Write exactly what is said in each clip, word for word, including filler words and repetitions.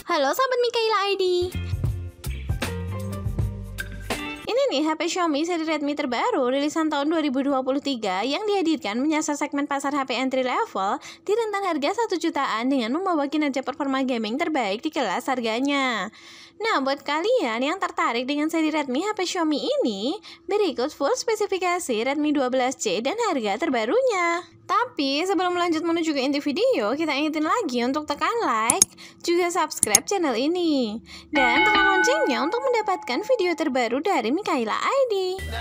Halo sahabat Mikaela I D. Ini nih H P Xiaomi seri Redmi terbaru rilisan tahun dua ribu dua puluh tiga yang dihadirkan menyasar segmen pasar H P entry level di rentang harga satu jutaan dengan membawa kinerja performa gaming terbaik di kelas harganya. Nah, buat kalian yang tertarik dengan seri Redmi H P Xiaomi ini, berikut full spesifikasi Redmi dua belas C dan harga terbarunya. Tapi sebelum lanjut menuju ke inti video, kita ingetin lagi untuk tekan like, juga subscribe channel ini, dan tekan loncengnya untuk mendapatkan video terbaru dari Mikaela I D.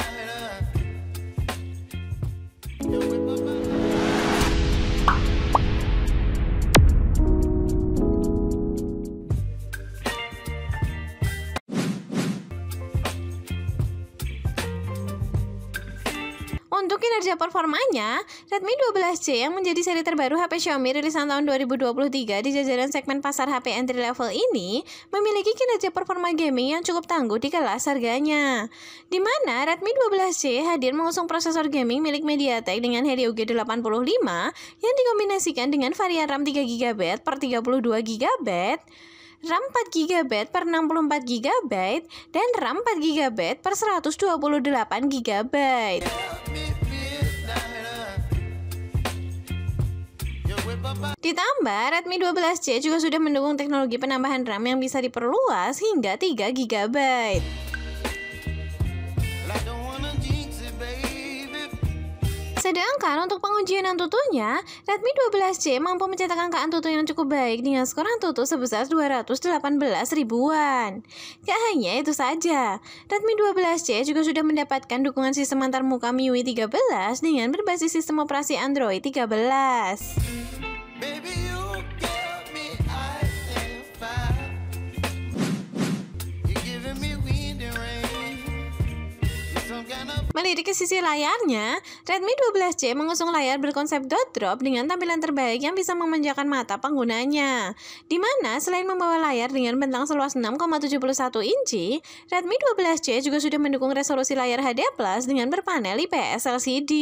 Untuk kinerja performanya, Redmi dua belas C yang menjadi seri terbaru H P Xiaomi rilisan tahun dua ribu dua puluh tiga di jajaran segmen pasar H P entry level ini memiliki kinerja performa gaming yang cukup tangguh di kelas harganya. Di mana Redmi dua belas C hadir mengusung prosesor gaming milik MediaTek dengan Helio G delapan puluh lima yang dikombinasikan dengan varian RAM tiga giga byte per tiga puluh dua giga byte, RAM empat giga byte per enam puluh empat giga byte, dan RAM empat giga byte per seratus dua puluh delapan giga byte. Ditambah, Redmi dua belas C juga sudah mendukung teknologi penambahan RAM yang bisa diperluas hingga tiga giga byte. Sedangkan untuk pengujian Antutunya, Redmi dua belas C mampu mencetak angka Antutu yang cukup baik dengan skor Antutu sebesar dua ratus delapan belas ribuan. Gak hanya itu saja, Redmi dua belas C juga sudah mendapatkan dukungan sistem antarmuka M I U I tiga belas dengan berbasis sistem operasi Android tiga belas. Melirik ke sisi layarnya, Redmi dua belas C mengusung layar berkonsep dot drop dengan tampilan terbaik yang bisa memanjakan mata penggunanya. Di mana selain membawa layar dengan bentang seluas enam koma tujuh satu inci, Redmi dua belas C juga sudah mendukung resolusi layar H D plus dengan berpanel I P S L C D.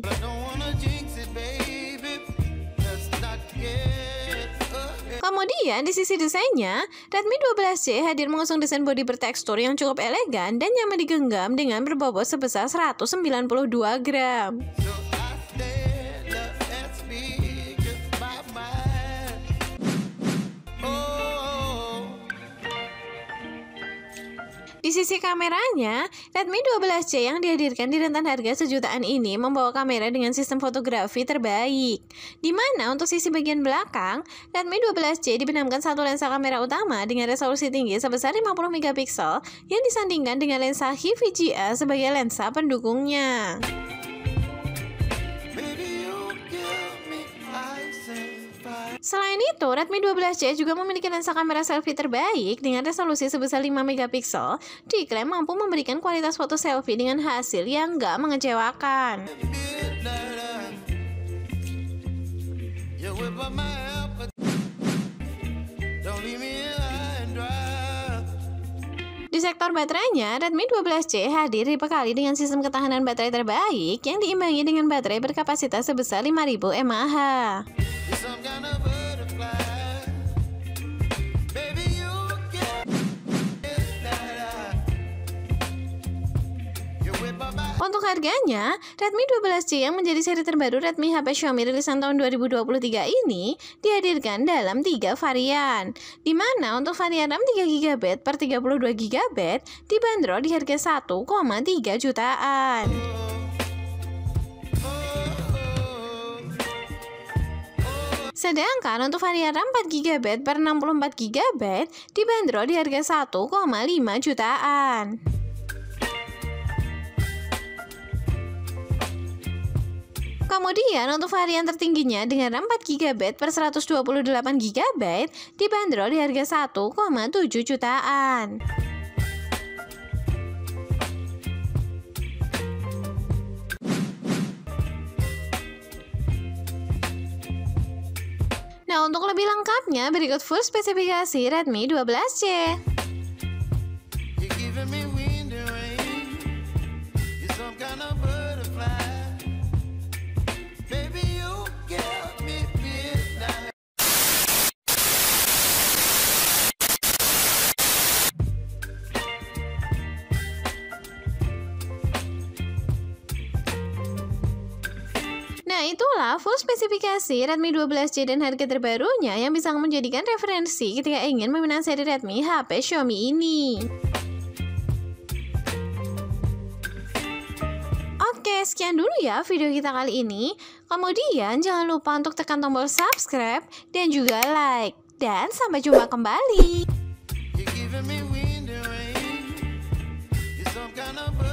Kemudian di sisi desainnya, Redmi dua belas C hadir mengusung desain bodi bertekstur yang cukup elegan dan nyaman digenggam dengan berbobot sebesar seratus sembilan puluh dua gram. Di sisi kameranya, Redmi dua belas C yang dihadirkan di rentan harga sejutaan ini membawa kamera dengan sistem fotografi terbaik. Di mana untuk sisi bagian belakang, Redmi dua belas C dibenamkan satu lensa kamera utama dengan resolusi tinggi sebesar lima puluh megapiksel yang disandingkan dengan lensa H I V G A sebagai lensa pendukungnya. Selain itu, Redmi dua belas C juga memiliki lensa kamera selfie terbaik dengan resolusi sebesar lima megapiksel, diklaim mampu memberikan kualitas foto selfie dengan hasil yang gak mengecewakan. Di sektor baterainya, Redmi dua belas C hadir dibekali dengan sistem ketahanan baterai terbaik yang diimbangi dengan baterai berkapasitas sebesar lima ribu mAh. Untuk harganya, Redmi dua belas C yang menjadi seri terbaru Redmi H P Xiaomi rilisan tahun dua ribu dua puluh tiga ini dihadirkan dalam tiga varian. Di mana untuk varian RAM tiga giga byte per tiga puluh dua giga byte dibanderol di harga satu koma tiga jutaan. Sedangkan untuk varian RAM empat giga byte per enam puluh empat giga byte dibanderol di harga satu koma lima jutaan. Kemudian untuk varian tertingginya dengan RAM empat giga byte per seratus dua puluh delapan giga byte dibanderol di harga satu koma tujuh jutaan. Nah, untuk lebih lengkapnya berikut full spesifikasi Redmi dua belas C. itulah full spesifikasi Redmi dua belas C dan harga terbarunya yang bisa menjadikan referensi ketika ingin meminang seri Redmi H P Xiaomi ini. Oke, sekian dulu ya video kita kali ini. Kemudian jangan lupa untuk tekan tombol subscribe dan juga like. Dan sampai jumpa kembali.